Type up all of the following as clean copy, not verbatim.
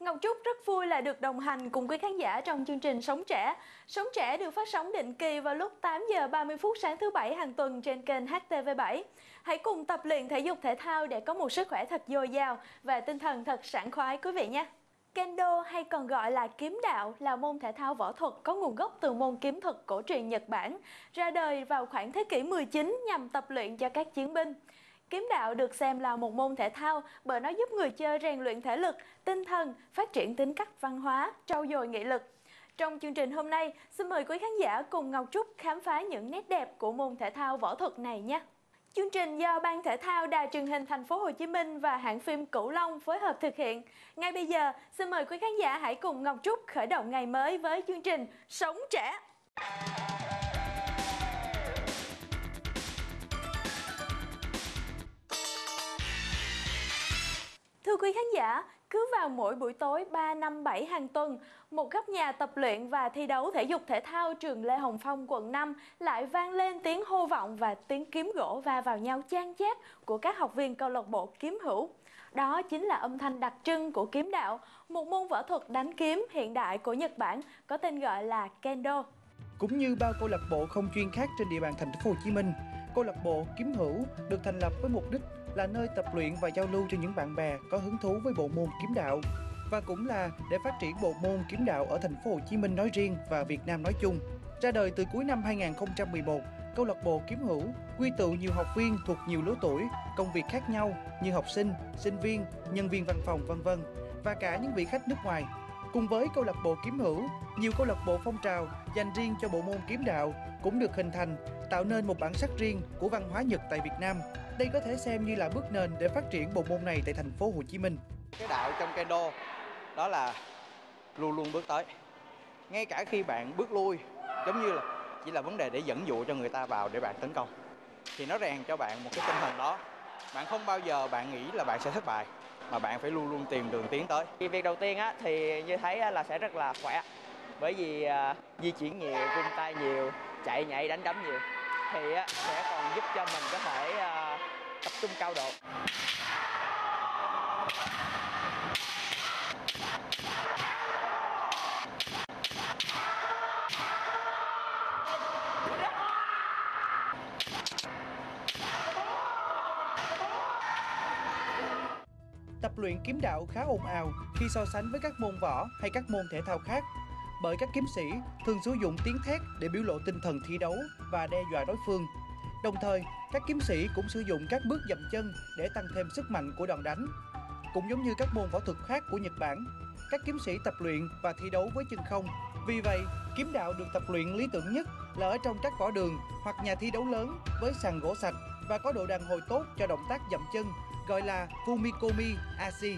Ngọc Trúc rất vui là được đồng hành cùng quý khán giả trong chương trình Sống Trẻ. Sống Trẻ được phát sóng định kỳ vào lúc 8 giờ 30 phút sáng thứ Bảy hàng tuần trên kênh HTV7. Hãy cùng tập luyện thể dục thể thao để có một sức khỏe thật dồi dào và tinh thần thật sảng khoái quý vị nhé. Kendo hay còn gọi là kiếm đạo là môn thể thao võ thuật có nguồn gốc từ môn kiếm thuật cổ truyền Nhật Bản, ra đời vào khoảng thế kỷ 19 nhằm tập luyện cho các chiến binh. Kiếm đạo được xem là một môn thể thao bởi nó giúp người chơi rèn luyện thể lực, tinh thần, phát triển tính cách văn hóa, trau dồi nghị lực. Trong chương trình hôm nay, xin mời quý khán giả cùng Ngọc Trúc khám phá những nét đẹp của môn thể thao võ thuật này nhé. Chương trình do Ban Thể thao Đài Truyền hình Thành phố Hồ Chí Minh và hãng phim Cửu Long phối hợp thực hiện. Ngay bây giờ, xin mời quý khán giả hãy cùng Ngọc Trúc khởi động ngày mới với chương trình Sống Trẻ. Thưa quý khán giả, cứ vào mỗi buổi tối 3, 5, 7 hàng tuần, một góc nhà tập luyện và thi đấu thể dục thể thao trường Lê Hồng Phong, quận 5 lại vang lên tiếng hô vọng và tiếng kiếm gỗ va vào nhau chan chát của các học viên câu lạc bộ kiếm hữu. Đó chính là âm thanh đặc trưng của kiếm đạo, một môn võ thuật đánh kiếm hiện đại của Nhật Bản có tên gọi là Kendo. Cũng như bao câu lạc bộ không chuyên khác trên địa bàn thành phố Hồ Chí Minh, câu lạc bộ kiếm hữu được thành lập với mục đích là nơi tập luyện và giao lưu cho những bạn bè có hứng thú với bộ môn kiếm đạo, và cũng là để phát triển bộ môn kiếm đạo ở thành phố Hồ Chí Minh nói riêng và Việt Nam nói chung. Ra đời từ cuối năm 2011, câu lạc bộ kiếm hữu quy tụ nhiều học viên thuộc nhiều lứa tuổi, công việc khác nhau như học sinh, sinh viên, nhân viên văn phòng v.v. và cả những vị khách nước ngoài. Cùng với câu lạc bộ kiếm hữu, nhiều câu lạc bộ phong trào dành riêng cho bộ môn kiếm đạo cũng được hình thành, tạo nên một bản sắc riêng của văn hóa Nhật tại Việt Nam. Đây có thể xem như là bước nền để phát triển bộ môn này tại thành phố Hồ Chí Minh. Cái đạo trong Kendo đó là luôn luôn bước tới. Ngay cả khi bạn bước lui, giống như là chỉ là vấn đề để dẫn dụ cho người ta vào để bạn tấn công, thì nó rèn cho bạn một cái tinh thần đó. Bạn không bao giờ bạn nghĩ là bạn sẽ thất bại, mà bạn phải luôn luôn tìm đường tiến tới. Việc đầu tiên thì như thấy là sẽ rất là khỏe, bởi vì di chuyển nhiều, vung tay nhiều, chạy nhảy đánh đấm nhiều, thì sẽ còn giúp cho mình có thể tập trung cao độ. Tập luyện kiếm đạo khá ồn ào khi so sánh với các môn võ hay các môn thể thao khác, bởi các kiếm sĩ thường sử dụng tiếng thét để biểu lộ tinh thần thi đấu và đe dọa đối phương. Đồng thời, các kiếm sĩ cũng sử dụng các bước dậm chân để tăng thêm sức mạnh của đòn đánh. Cũng giống như các môn võ thuật khác của Nhật Bản, các kiếm sĩ tập luyện và thi đấu với chân không. Vì vậy, kiếm đạo được tập luyện lý tưởng nhất là ở trong các võ đường hoặc nhà thi đấu lớn với sàn gỗ sạch và có độ đàn hồi tốt cho động tác dậm chân, gọi là Fumikomi Ashi.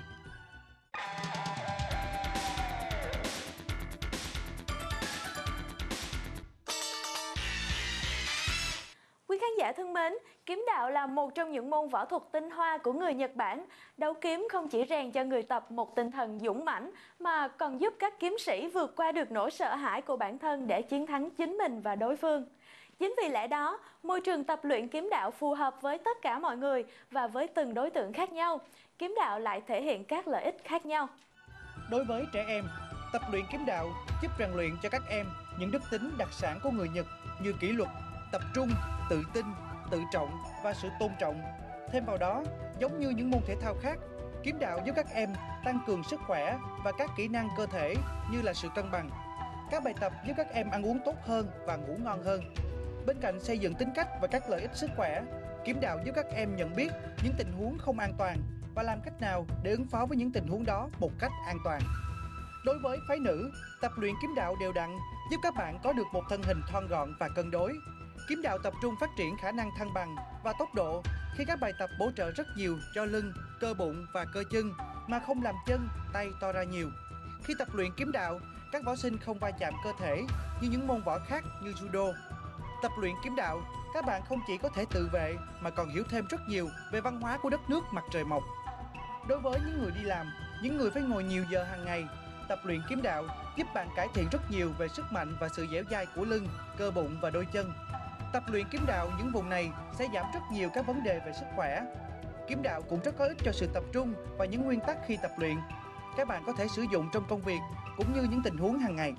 Quý khán giả thân mến, kiếm đạo là một trong những môn võ thuật tinh hoa của người Nhật Bản. Đấu kiếm không chỉ rèn cho người tập một tinh thần dũng mãnh, mà còn giúp các kiếm sĩ vượt qua được nỗi sợ hãi của bản thân để chiến thắng chính mình và đối phương. Chính vì lẽ đó, môi trường tập luyện kiếm đạo phù hợp với tất cả mọi người và với từng đối tượng khác nhau. Kiếm đạo lại thể hiện các lợi ích khác nhau. Đối với trẻ em, tập luyện kiếm đạo giúp rèn luyện cho các em những đức tính đặc sản của người Nhật như kỷ luật, tập trung, tự tin, tự trọng và sự tôn trọng. Thêm vào đó, giống như những môn thể thao khác, kiếm đạo giúp các em tăng cường sức khỏe và các kỹ năng cơ thể như là sự cân bằng. Các bài tập giúp các em ăn uống tốt hơn và ngủ ngon hơn. Bên cạnh xây dựng tính cách và các lợi ích sức khỏe, kiếm đạo giúp các em nhận biết những tình huống không an toàn và làm cách nào để ứng phó với những tình huống đó một cách an toàn. Đối với phái nữ, tập luyện kiếm đạo đều đặn giúp các bạn có được một thân hình thon gọn và cân đối. Kiếm đạo tập trung phát triển khả năng thăng bằng và tốc độ khi các bài tập bổ trợ rất nhiều cho lưng, cơ bụng và cơ chân mà không làm chân, tay to ra nhiều. Khi tập luyện kiếm đạo, các võ sinh không va chạm cơ thể như những môn võ khác như judo. Tập luyện kiếm đạo, các bạn không chỉ có thể tự vệ mà còn hiểu thêm rất nhiều về văn hóa của đất nước mặt trời mọc. Đối với những người đi làm, những người phải ngồi nhiều giờ hàng ngày, tập luyện kiếm đạo giúp bạn cải thiện rất nhiều về sức mạnh và sự dẻo dai của lưng, cơ bụng và đôi chân. Tập luyện kiếm đạo những vùng này sẽ giảm rất nhiều các vấn đề về sức khỏe. Kiếm đạo cũng rất có ích cho sự tập trung và những nguyên tắc khi tập luyện. các bạn có thể sử dụng trong công việc cũng như những tình huống hàng ngày.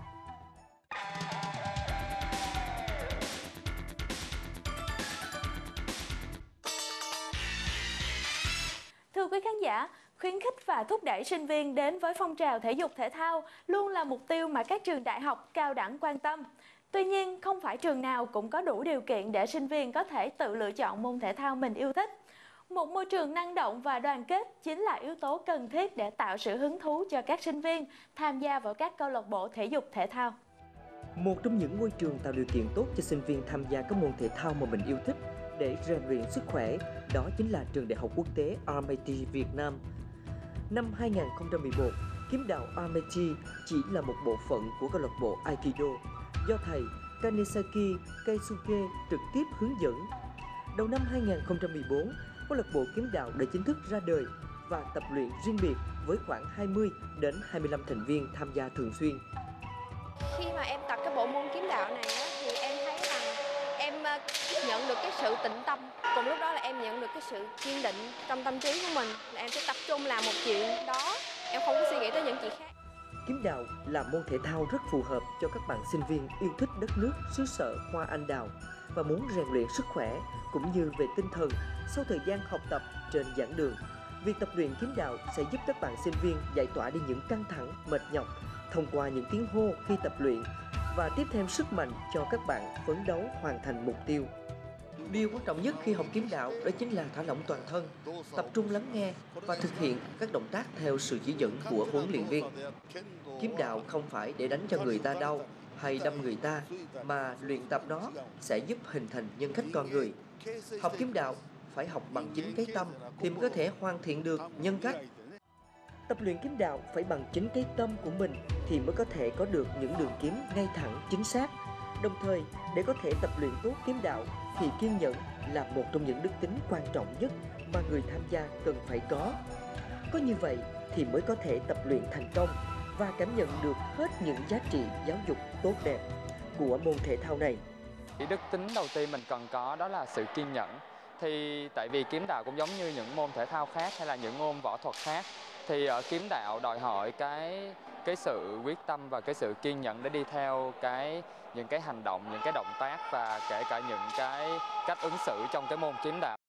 Thưa quý khán giả, khuyến khích và thúc đẩy sinh viên đến với phong trào thể dục thể thao luôn là mục tiêu mà các trường đại học, cao đẳng quan tâm. Tuy nhiên, không phải trường nào cũng có đủ điều kiện để sinh viên có thể tự lựa chọn môn thể thao mình yêu thích. Một môi trường năng động và đoàn kết chính là yếu tố cần thiết để tạo sự hứng thú cho các sinh viên tham gia vào các câu lạc bộ thể dục thể thao. Một trong những môi trường tạo điều kiện tốt cho sinh viên tham gia các môn thể thao mà mình yêu thích để rèn luyện sức khỏe, đó chính là trường Đại học Quốc tế RMIT Việt Nam. Năm 2011, kiếm đạo RMIT chỉ là một bộ phận của câu lạc bộ Aikido do thầy Kanesaki Keisuke trực tiếp hướng dẫn. Đầu năm 2014, câu lạc bộ kiếm đạo đã chính thức ra đời và tập luyện riêng biệt với khoảng 20 đến 25 thành viên tham gia thường xuyên. Khi mà em tập cái bộ môn kiếm đạo này thì em thấy rằng em nhận được cái sự tĩnh tâm. Cùng lúc đó là em nhận được cái sự kiên định trong tâm trí của mình. Là em sẽ tập trung làm một chuyện đó, em không có suy nghĩ tới những chuyện khác. Kiếm đạo là môn thể thao rất phù hợp cho các bạn sinh viên yêu thích đất nước xứ sở hoa anh đào và muốn rèn luyện sức khỏe cũng như về tinh thần sau thời gian học tập trên giảng đường. Việc tập luyện kiếm đạo sẽ giúp các bạn sinh viên giải tỏa đi những căng thẳng, mệt nhọc thông qua những tiếng hô khi tập luyện và tiếp thêm sức mạnh cho các bạn phấn đấu hoàn thành mục tiêu. Điều quan trọng nhất khi học kiếm đạo đó chính là thả lỏng toàn thân, tập trung lắng nghe và thực hiện các động tác theo sự chỉ dẫn của huấn luyện viên. Kiếm đạo không phải để đánh cho người ta đau hay đâm người ta, mà luyện tập nó sẽ giúp hình thành nhân cách con người. Học kiếm đạo phải học bằng chính cái tâm thì mới có thể hoàn thiện được nhân cách. Tập luyện kiếm đạo phải bằng chính cái tâm của mình thì mới có thể có được những đường kiếm ngay thẳng, chính xác. Đồng thời, để có thể tập luyện tốt kiếm đạo thì kiên nhẫn là một trong những đức tính quan trọng nhất mà người tham gia cần phải có. Có như vậy thì mới có thể tập luyện thành công và cảm nhận được hết những giá trị giáo dục tốt đẹp của môn thể thao này. Cái đức tính đầu tiên mình cần có đó là sự kiên nhẫn. Thì tại vì kiếm đạo cũng giống như những môn thể thao khác hay là những môn võ thuật khác, thì ở kiếm đạo đòi hỏi cái sự quyết tâm và cái sự kiên nhẫn để đi theo những cái hành động, những cái động tác và kể cả những cái cách ứng xử trong cái môn kiếm đạo.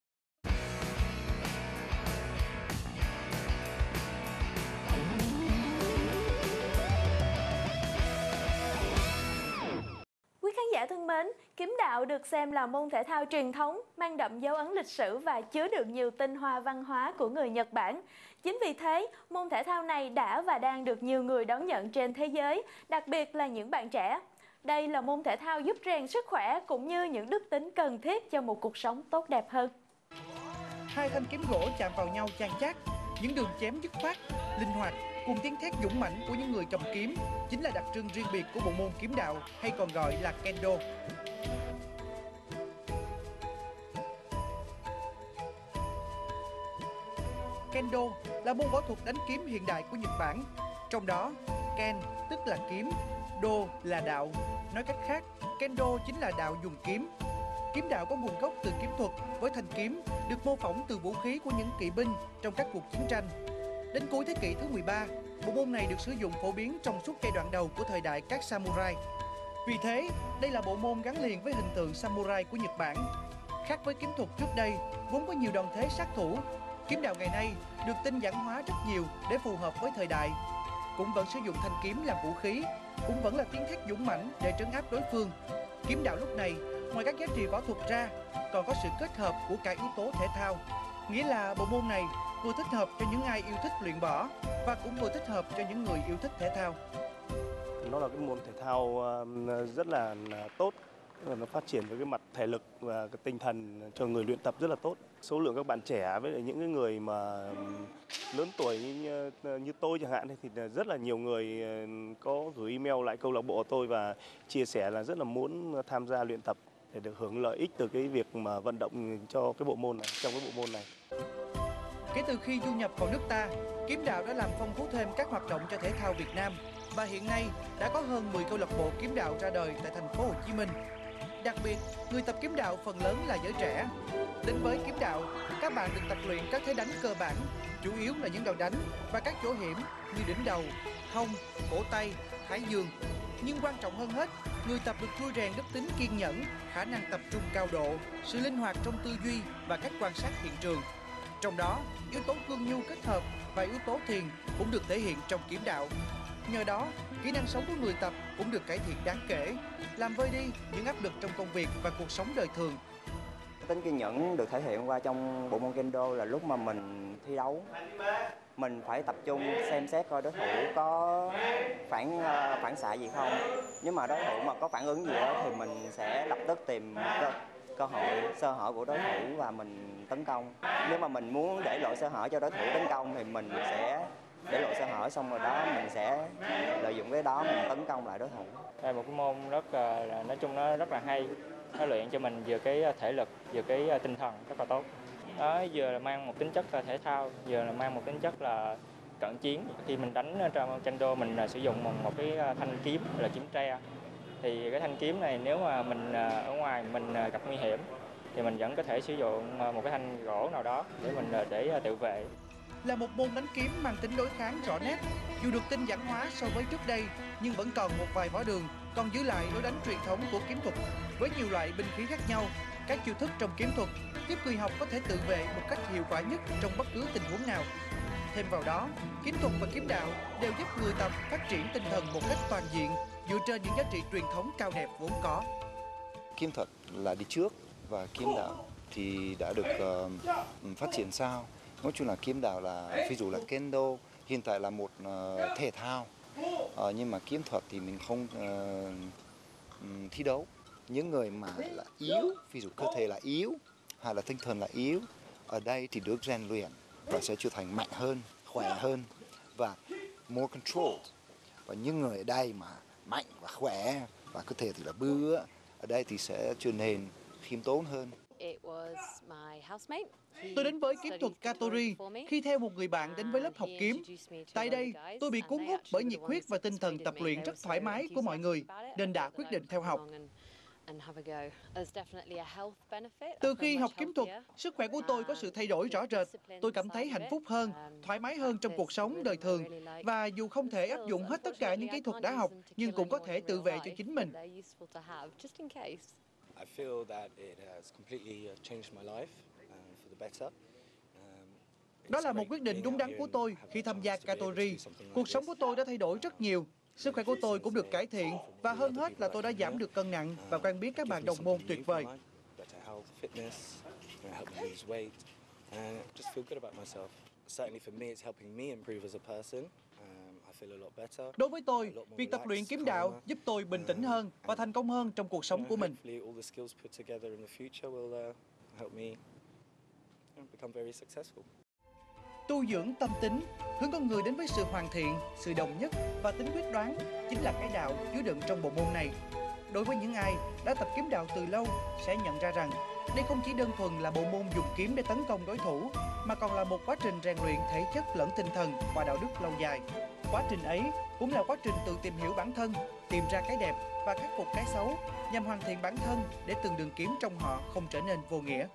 Quý khán giả thân mến, kiếm đạo được xem là môn thể thao truyền thống, mang đậm dấu ấn lịch sử và chứa đựng nhiều tinh hoa văn hóa của người Nhật Bản. Chính vì thế, môn thể thao này đã và đang được nhiều người đón nhận trên thế giới, đặc biệt là những bạn trẻ. Đây là môn thể thao giúp rèn sức khỏe cũng như những đức tính cần thiết cho một cuộc sống tốt đẹp hơn. Hai thanh kiếm gỗ chạm vào nhau chan chát, những đường chém dứt khoát, linh hoạt cùng tiếng thét dũng mãnh của những người cầm kiếm chính là đặc trưng riêng biệt của bộ môn kiếm đạo hay còn gọi là Kendo. Kendo là môn võ thuật đánh kiếm hiện đại của Nhật Bản. Trong đó, Ken tức là kiếm, Do là đạo. Nói cách khác, Kendo chính là đạo dùng kiếm. Kiếm đạo có nguồn gốc từ kiếm thuật với thanh kiếm được mô phỏng từ vũ khí của những kỵ binh trong các cuộc chiến tranh. Đến cuối thế kỷ thứ 13, bộ môn này được sử dụng phổ biến trong suốt giai đoạn đầu của thời đại các samurai. Vì thế, đây là bộ môn gắn liền với hình tượng samurai của Nhật Bản. Khác với kiếm thuật trước đây, vốn có nhiều đòn thế sát thủ, kiếm đạo ngày nay được tinh giản hóa rất nhiều để phù hợp với thời đại. Cũng vẫn sử dụng thanh kiếm làm vũ khí, cũng vẫn là tiếng thét dũng mãnh để trấn áp đối phương. Kiếm đạo lúc này, ngoài các giá trị võ thuật ra, còn có sự kết hợp của cả yếu tố thể thao. Nghĩa là bộ môn này vừa thích hợp cho những ai yêu thích luyện võ và cũng vừa thích hợp cho những người yêu thích thể thao. Nó là cái môn thể thao rất là tốt, nó phát triển với cái mặt thể lực và cái tinh thần cho người luyện tập rất là tốt. Số lượng các bạn trẻ với những cái người mà lớn tuổi như tôi chẳng hạn thì rất là nhiều người có gửi email lại câu lạc bộ của tôi và chia sẻ là rất là muốn tham gia luyện tập để được hưởng lợi ích từ cái việc mà vận động cho cái bộ môn này, trong cái bộ môn này. Kể từ khi du nhập vào nước ta, kiếm đạo đã làm phong phú thêm các hoạt động cho thể thao Việt Nam và hiện nay đã có hơn 10 câu lạc bộ kiếm đạo ra đời tại thành phố Hồ Chí Minh. Đặc biệt, người tập kiếm đạo phần lớn là giới trẻ. Đến với kiếm đạo, các bạn được tập luyện các thế đánh cơ bản, chủ yếu là những đòn đánh và các chỗ hiểm như đỉnh đầu, hông, cổ tay, thái dương. Nhưng quan trọng hơn hết, người tập được trui rèn đức tính kiên nhẫn, khả năng tập trung cao độ, sự linh hoạt trong tư duy và cách quan sát hiện trường. Trong đó, yếu tố cương nhu kết hợp và yếu tố thiền cũng được thể hiện trong kiếm đạo. Nhờ đó, kỹ năng sống của người tập cũng được cải thiện đáng kể, làm vơi đi những áp lực trong công việc và cuộc sống đời thường. Tính kiên nhẫn được thể hiện qua trong bộ môn Kendo là lúc mà mình thi đấu, mình phải tập trung xem xét coi đối thủ có phản xạ gì không. Nếu mà đối thủ mà có phản ứng gì đó thì mình sẽ lập tức tìm cơ hội sơ hở của đối thủ và mình tấn công. Nếu mà mình muốn để lộ sơ hở cho đối thủ tấn công thì mình sẽ để lộ sơ hở, xong rồi đó mình sẽ lợi dụng cái đó mình tấn công lại đối thủ. Đây là một cái môn nói chung nó rất là hay, nó luyện cho mình vừa cái thể lực vừa cái tinh thần rất là tốt. Đó, vừa là mang một tính chất là thể thao, vừa là mang một tính chất là cận chiến. Khi mình đánh trong Kendo mình sử dụng một cái thanh kiếm là kiếm tre. Thì cái thanh kiếm này nếu mà mình ở ngoài mình gặp nguy hiểm thì mình vẫn có thể sử dụng một cái thanh gỗ nào đó để mình tự vệ. Là một môn đánh kiếm mang tính đối kháng rõ nét, dù được tinh giản hóa so với trước đây nhưng vẫn còn một vài võ đường còn giữ lại lối đánh truyền thống của kiếm thuật. Với nhiều loại binh khí khác nhau, các chiêu thức trong kiếm thuật giúp người học có thể tự vệ một cách hiệu quả nhất trong bất cứ tình huống nào. Thêm vào đó, kiếm thuật và kiếm đạo đều giúp người tập phát triển tinh thần một cách toàn diện dựa trên những giá trị truyền thống cao đẹp vốn có. Kiếm thuật là đi trước và kiếm đạo thì đã được phát triển sau. Nói chung là kiếm đạo là ví dụ là Kendo hiện tại là một thể thao, nhưng mà kiếm thuật thì mình không thi đấu. Những người mà là yếu, ví dụ cơ thể là yếu hay là tinh thần là yếu, ở đây thì được rèn luyện và sẽ trở thành mạnh hơn, khỏe hơn và more controlled. Và những người ở đây mà mạnh và khỏe và cơ thể thì là bự, ở đây thì sẽ trở nên khiêm tốn hơn. Tôi đến với kiếm thuật Katori khi theo một người bạn đến với lớp học kiếm. Tại đây, tôi bị cuốn hút bởi nhiệt huyết và tinh thần tập luyện rất thoải mái của mọi người, nên đã quyết định theo học. Từ khi học kiếm thuật, sức khỏe của tôi có sự thay đổi rõ rệt. Tôi cảm thấy hạnh phúc hơn, thoải mái hơn trong cuộc sống đời thường. Và dù không thể áp dụng hết tất cả những kỹ thuật đã học, nhưng cũng có thể tự vệ cho chính mình. Đó là một quyết định đúng đắn của tôi khi tham gia Katori. Cuộc sống của tôi đã thay đổi rất nhiều. Sức khỏe của tôi cũng được cải thiện và hơn hết là tôi đã giảm được cân nặng và quen biết các bạn đồng môn tuyệt vời. Đối với tôi, việc tập luyện kiếm đạo giúp tôi bình tĩnh hơn và thành công hơn trong cuộc sống của mình. Tu dưỡng tâm tính, hướng con người đến với sự hoàn thiện, sự đồng nhất và tính quyết đoán chính là cái đạo chứa đựng trong bộ môn này. Đối với những ai đã tập kiếm đạo từ lâu sẽ nhận ra rằng đây không chỉ đơn thuần là bộ môn dùng kiếm để tấn công đối thủ, mà còn là một quá trình rèn luyện thể chất lẫn tinh thần và đạo đức lâu dài. Quá trình ấy cũng là quá trình tự tìm hiểu bản thân, tìm ra cái đẹp và khắc phục cái xấu nhằm hoàn thiện bản thân để từng đường kiếm trong họ không trở nên vô nghĩa.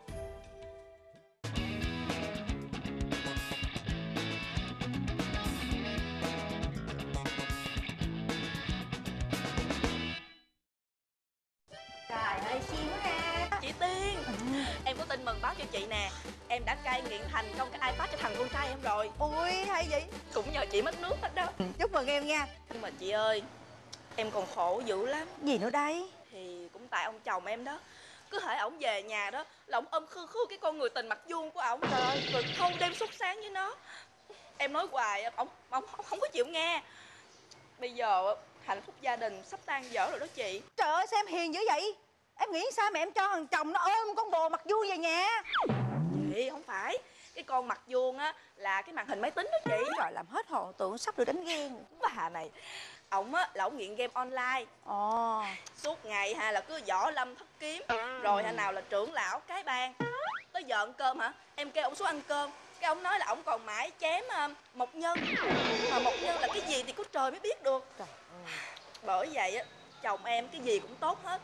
Chị Tiên, em có tin mừng báo cho chị nè. Em đã cai nghiện thành công cái iPad cho thằng con trai em rồi. Ôi hay vậy. Cũng nhờ chị mất nước hết đó. Chúc mừng em nha. Nhưng mà chị ơi, em còn khổ dữ lắm. Gì nữa đây? Thì cũng tại ông chồng em đó. Cứ hễ ổng về nhà đó là ổng ôm khư khư cái con người tình mặt vuông của ổng. Trời ơi, rồi thâu đêm suốt sáng với nó. Em nói hoài ổng không có chịu nghe. Bây giờ hạnh phúc gia đình sắp tan vỡ rồi đó chị. Trời ơi sao em hiền dữ vậy? Em nghĩ sao mà em cho thằng chồng nó ôm con bồ mặt vuông về nhà? Chị không phải. Cái con mặt vuông á là cái màn hình máy tính đó chị. Rồi làm hết hồn tưởng sắp được đánh ghen. Bà này, ổng á là ổng nghiện game online. Suốt ngày là cứ võ lâm thất kiếm, rồi nào là trưởng lão cái bang. Tới giờ ăn cơm hả, em kêu ổng xuống ăn cơm, cái ổng nói là ổng còn mãi chém mộc nhân. Mà mộc nhân là cái gì thì có trời mới biết được. Bởi vậy á, chồng em cái gì cũng tốt hết,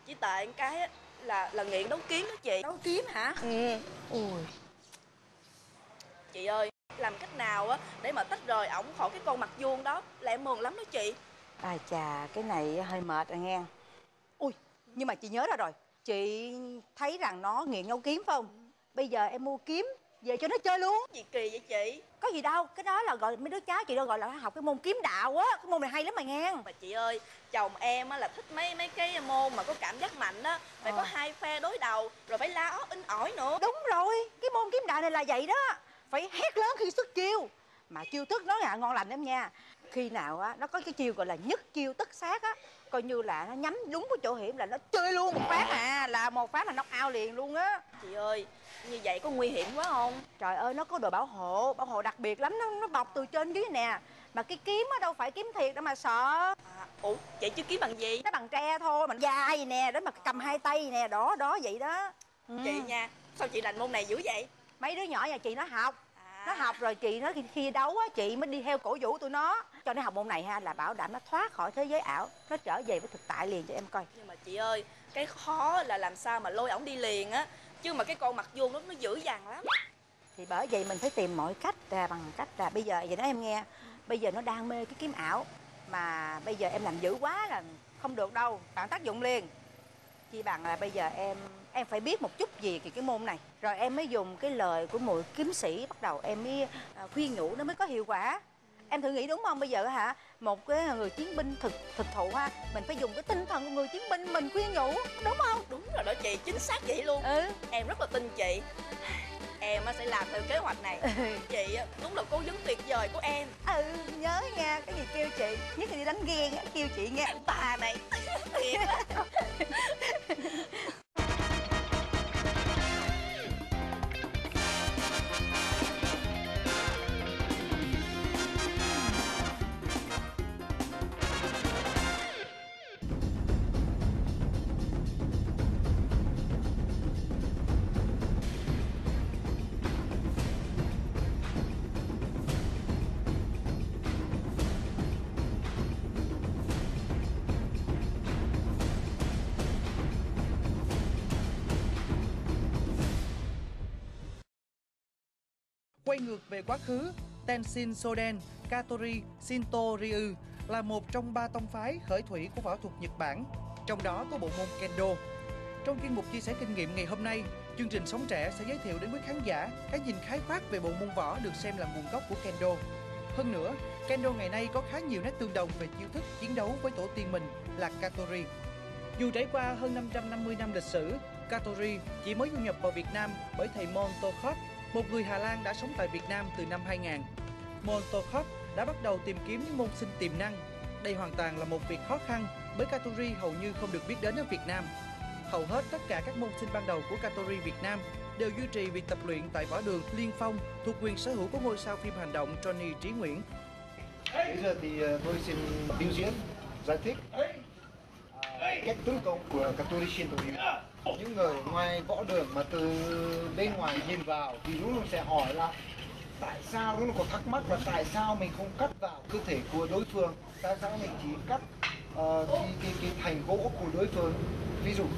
Chỉ tệ một cái á, là nghiện đấu kiếm đó chị. Đấu kiếm hả? Ừ. Ui. Chị ơi, làm cách nào á để mà tách rời ổng khỏi cái con mặt vuông đó là em mừng lắm đó chị. Ai chà, cái này hơi mệt rồi nghe. Ui, nhưng mà chị nhớ ra rồi. Chị thấy rằng nó nghiện đấu kiếm phải không? Bây giờ em mua kiếm về cho nó chơi luôn. Gì kỳ vậy chị? Có gì đâu, cái đó là gọi mấy đứa cháu chị đâu gọi là học cái môn kiếm đạo á. Cái môn này hay lắm mà nghe. Mà chị ơi, chồng em á là thích mấy cái môn mà có cảm giác mạnh á. Phải có hai phe đối đầu, rồi phải la ó in ỏi nữa. Đúng rồi, cái môn kiếm đạo này là vậy đó. Phải hét lớn khi xuất chiêu. Mà chiêu thức nó ngon lành lắm nha. Khi nào á nó có cái chiêu gọi là nhất chiêu tất sát á, coi như là nó nhắm đúng cái chỗ hiểm là nó chơi luôn một phát à, là một phát là knock out liền luôn á. Chị ơi, như vậy có nguy hiểm quá không? Trời ơi, nó có đồ bảo hộ đặc biệt lắm, nó bọc từ trên dưới nè. Mà cái kiếm á đâu phải kiếm thiệt đâu mà sợ. Ủa, vậy chứ kiếm bằng gì? Nó bằng tre thôi, mà dài nè, để mà cầm hai tay nè, đó vậy đó. Chị nha, sao chị rành môn này dữ vậy? Mấy đứa nhỏ nhà chị nó học. Nó học rồi chị nó khi đấu á, chị mới đi theo cổ vũ tụi nó. Cho nó học môn này ha, là bảo đảm nó thoát khỏi thế giới ảo, nó trở về với thực tại liền cho em coi. Nhưng mà chị ơi, cái khó là làm sao mà lôi ổng đi liền á. Chứ mà cái con mặt vuông nó dữ dằn lắm. Thì bởi vậy mình phải tìm mọi cách bằng cách là bây giờ vậy đó em nghe. Bây giờ nó đam mê cái kiếm ảo, mà bây giờ em làm dữ quá là không được đâu, bạn tác dụng liền. Chỉ bằng là bây giờ em phải biết một chút gì về cái môn này, rồi em mới dùng cái lời của một kiếm sĩ, bắt đầu em mới khuyên nhủ nó mới có hiệu quả. Em thử nghĩ đúng không? Bây giờ hả, một cái người chiến binh thực thụ ha, mình phải dùng cái tinh thần của người chiến binh mình khuyên nhủ, đúng không? Đúng rồi đó chị, chính xác vậy luôn. Em rất là tin chị. Em sẽ làm theo kế hoạch này. Chị đúng là cố vấn tuyệt vời của em. Nhớ nha, cái gì kêu chị, nhất là đi đánh ghen kêu chị nghe. Bà này. Quay ngược về quá khứ, Tenshin Soden Katori Shinto Ryu là một trong 3 tông phái khởi thủy của võ thuật Nhật Bản, trong đó có bộ môn Kendo. Trong chuyên mục chia sẻ kinh nghiệm ngày hôm nay, chương trình Sống Trẻ sẽ giới thiệu đến quý khán giả cái nhìn khái quát về bộ môn võ được xem là nguồn gốc của Kendo. Hơn nữa, Kendo ngày nay có khá nhiều nét tương đồng về chiêu thức chiến đấu với tổ tiên mình là Katori. Dù trải qua hơn 550 năm lịch sử, Katori chỉ mới du nhập vào Việt Nam bởi thầy Mon Tokhop, một người Hà Lan đã sống tại Việt Nam từ năm 2000. Mon Tokhop đã bắt đầu tìm kiếm những môn sinh tiềm năng. Đây hoàn toàn là một việc khó khăn bởi Katori hầu như không được biết đến ở Việt Nam. Hầu hết tất cả các môn sinh ban đầu của Katori Việt Nam đều duy trì việc tập luyện tại võ đường Liên Phong thuộc quyền sở hữu của ngôi sao phim hành động Johnny Trí Nguyễn. Bây giờ thì tôi xin biểu diễn, giải thích cách tấn công của Katori Shinto Ryu. Những người ngoài võ đường mà từ bên ngoài nhìn vào thì luôn luôn sẽ hỏi là tại sao, luôn có thắc mắc là tại sao mình không cắt vào cơ thể của đối phương, tại sao mình chỉ cắt cái thành gỗ của đối phương. Ví dụ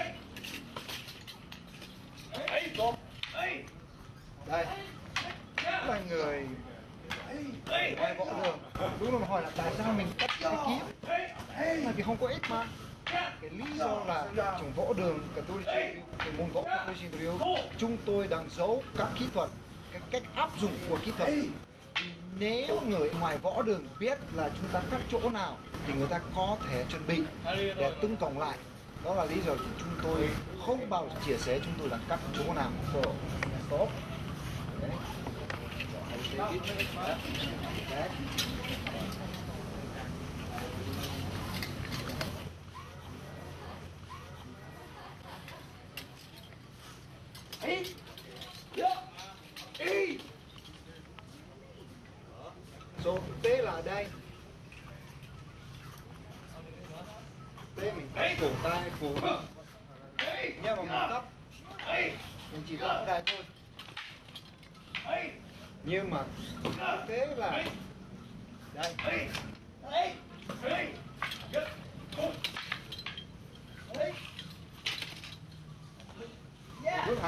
đây là người ngoài võ đường luôn luôn hỏi là tại sao mình cắt cái kiếm, mà vì không có ích mà. Cái lý do là trong võ đường Katori Shinto, cái môn võ Katori Shinto Ryu, chúng tôi đang giấu các kỹ thuật, cái cách áp dụng của kỹ thuật. Nếu người ngoài võ đường biết là chúng ta cắt chỗ nào thì người ta có thể chuẩn bị để tấn công lại. Đó là lý do chúng tôi không bao giờ chia sẻ chúng tôi đang cắt chỗ nào. Tốt. Rồi tế là đây. Tế mình cổ tay, cổ nhưng mà mình thấp, mình chỉ thấp đây thôi. Nhưng mà thực tế là đây.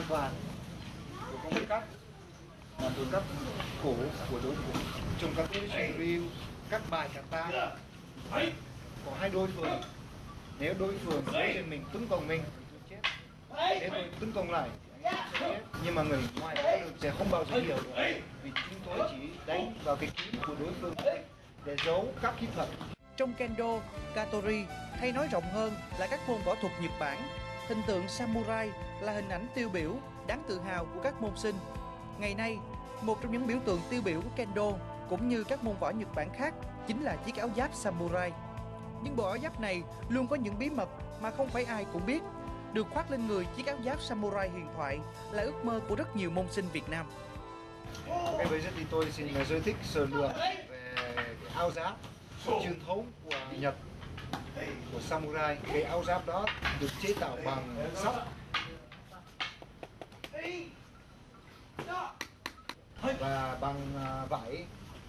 an toàn của con cắt, làm từ các cổ của đối thủ. Trong các review các bài kata có hai đối phương. Nếu đối phương đối trên mình tấn công mình thì tôi chết. Nếu tôi tấn công lại thì anh sẽ chết. Nhưng mà người ngoài sẽ không bao giờ hiểu được, vì chúng tôi chỉ đánh vào cái kiếm của đối phương để giấu các kỹ thuật. Trong kendo, katori hay nói rộng hơn là các môn võ thuật Nhật Bản, hình tượng samurai là hình ảnh tiêu biểu, đáng tự hào của các môn sinh. Ngày nay, một trong những biểu tượng tiêu biểu của kendo cũng như các môn võ Nhật Bản khác chính là chiếc áo giáp samurai. Nhưng bộ áo giáp này luôn có những bí mật mà không phải ai cũng biết. Được khoác lên người chiếc áo giáp samurai huyền thoại là ước mơ của rất nhiều môn sinh Việt Nam. Ok, bây giờ thì tôi xin giới thiệu sơ lược về cái áo giáp truyền thống của Nhật, của samurai. Cái áo giáp đó được chế tạo bằng sắt và bằng vải.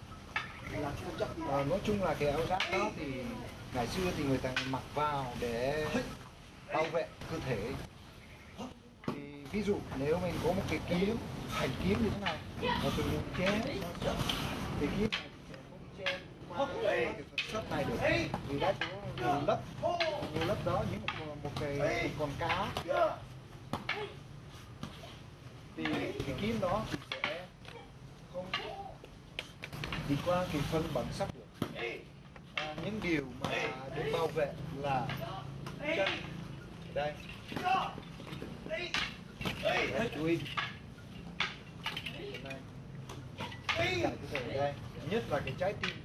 Nói chung là cái áo giáp đó thì ngày xưa thì người ta mặc vào để bảo vệ cơ thể. Thì ví dụ nếu mình có một cái kiếm, thành kiếm như thế này và tôi muốn chém thì kiếm này sẽ không chém qua cái phần sắt này được, vì đã có nhiều lớp đó như một con cá thì cái kiếm đó thì sẽ không đi qua cái phân bằng sắt được. Những điều mà được bảo vệ là chân đây, chú ý đây, đây, nhất là cái trái tim.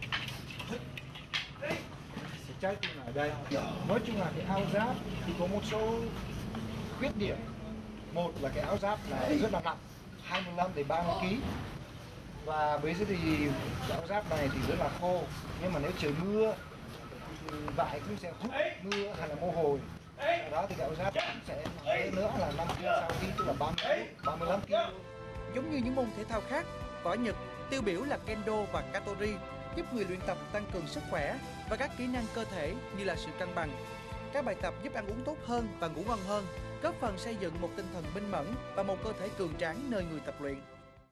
Cái trái tim ở đây. Nói chung là cái áo giáp thì có một số khuyết điểm. Một là cái áo giáp là rất là nặng, 25 đến 30 kg. Và bây giờ thì cái áo giáp này thì rất là khô. Nhưng mà nếu trời mưa thì vải cũng sẽ hút mưa hay là mồ hôi. Sau đó thì cái áo giáp sẽ nặng nữa là 5 kg, 6 kg, tức là 35 kg. Giống như những môn thể thao khác, võ Nhật tiêu biểu là kendo và katori giúp người luyện tập tăng cường sức khỏe và các kỹ năng cơ thể như là sự cân bằng. Các bài tập giúp ăn uống tốt hơn và ngủ ngon hơn, góp phần xây dựng một tinh thần minh mẫn và một cơ thể cường tráng nơi người tập luyện.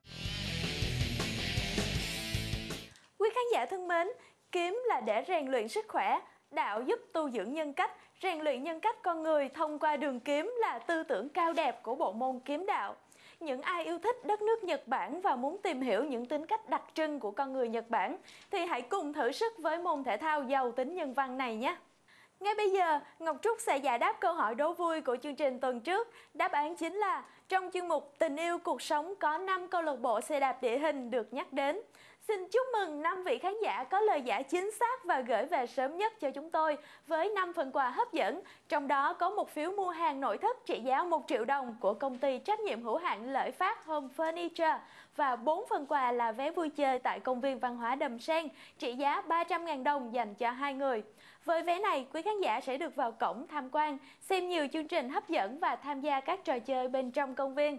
Quý khán giả thân mến, kiếm là để rèn luyện sức khỏe, đạo giúp tu dưỡng nhân cách, rèn luyện nhân cách con người thông qua đường kiếm là tư tưởng cao đẹp của bộ môn kiếm đạo. Những ai yêu thích đất nước Nhật Bản và muốn tìm hiểu những tính cách đặc trưng của con người Nhật Bản thì hãy cùng thử sức với môn thể thao giàu tính nhân văn này nhé! Ngay bây giờ, Ngọc Trúc sẽ giải đáp câu hỏi đố vui của chương trình tuần trước. Đáp án chính là trong chuyên mục Tình yêu cuộc sống có 5 câu lạc bộ xe đạp địa hình được nhắc đến. Xin chúc mừng 5 vị khán giả có lời giải chính xác và gửi về sớm nhất cho chúng tôi với 5 phần quà hấp dẫn. Trong đó có một phiếu mua hàng nội thất trị giá 1 triệu đồng của công ty trách nhiệm hữu hạn Lợi Phát Home Furniture và 4 phần quà là vé vui chơi tại công viên văn hóa Đầm Sen trị giá 300.000 đồng dành cho 2 người. Với vé này, quý khán giả sẽ được vào cổng tham quan, xem nhiều chương trình hấp dẫn và tham gia các trò chơi bên trong công viên.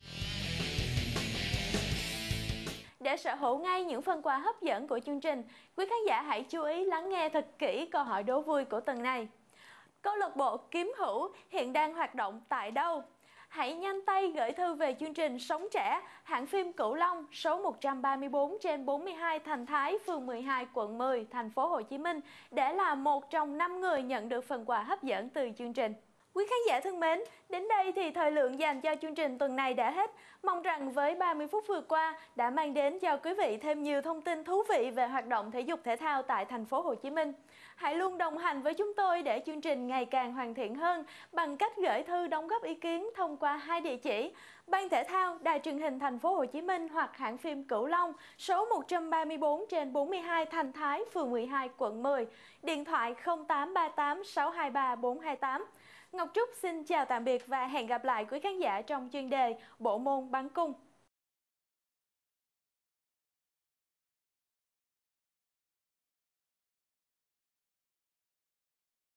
Để sở hữu ngay những phần quà hấp dẫn của chương trình, quý khán giả hãy chú ý lắng nghe thật kỹ câu hỏi đố vui của tuần này. Câu lạc bộ Kiếm Hữu hiện đang hoạt động tại đâu? Hãy nhanh tay gửi thư về chương trình Sống Trẻ, hãng phim Cửu Long, số 134/42 Thành Thái, phường 12, quận 10, thành phố Hồ Chí Minh để là một trong 5 người nhận được phần quà hấp dẫn từ chương trình. Quý khán giả thân mến, đến đây thì thời lượng dành cho chương trình tuần này đã hết. Mong rằng với 30 phút vừa qua đã mang đến cho quý vị thêm nhiều thông tin thú vị về hoạt động thể dục thể thao tại thành phố Hồ Chí Minh. Hãy luôn đồng hành với chúng tôi để chương trình ngày càng hoàn thiện hơn bằng cách gửi thư đóng góp ý kiến thông qua 2 địa chỉ: Ban Thể thao Đài Truyền hình Thành phố Hồ Chí Minh hoặc hãng phim Cửu Long, số 134/42 Thành Thái, phường 12, quận 10, điện thoại 0838 623 428. Ngọc Trúc xin chào tạm biệt và hẹn gặp lại quý khán giả trong chuyên đề Bộ môn bắn cung.